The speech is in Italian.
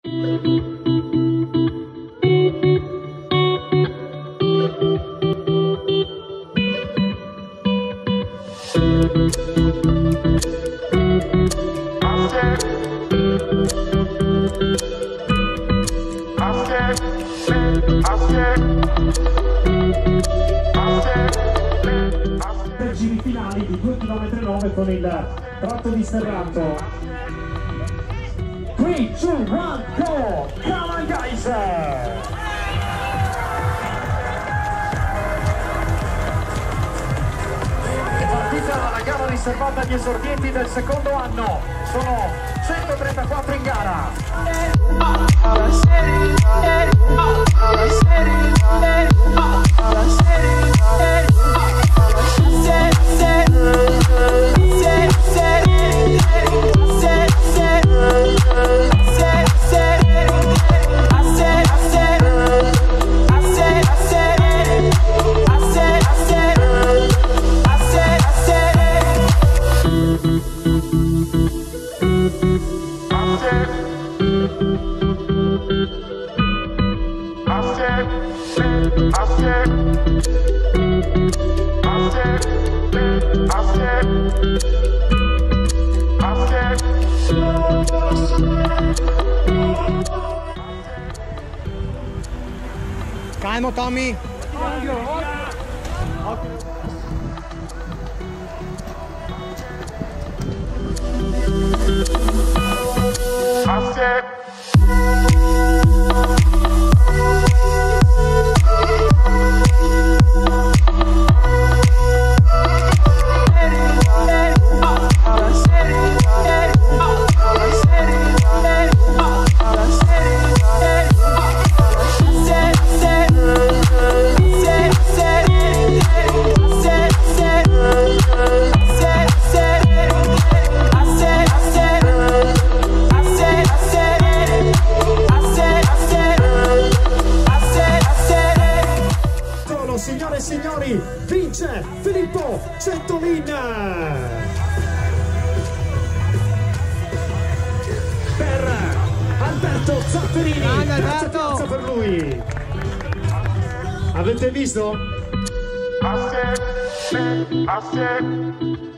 Giri finali di 2,9 km con il tratto di sterrato. 3, 2, 1, go! Come on guys! È partita la gara riservata agli esordienti del secondo anno. Sono 134 in gara. Calmo Tommy. Signore e signori, vince Filippo Centolin per Alberto Zafferini. Grande Grazie Alberto. per lui. Avete visto?